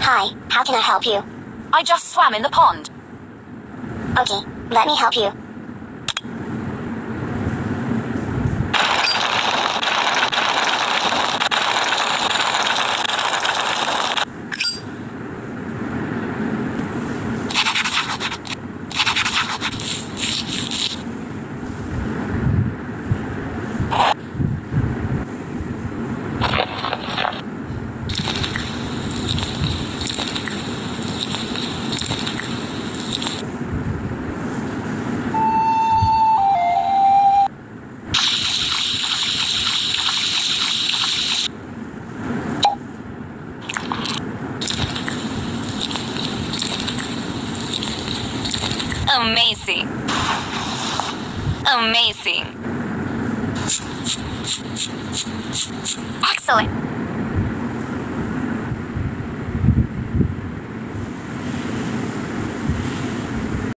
Hi, how can I help you? I just swam in the pond. Okay, let me help you. Amazing. Amazing. Excellent.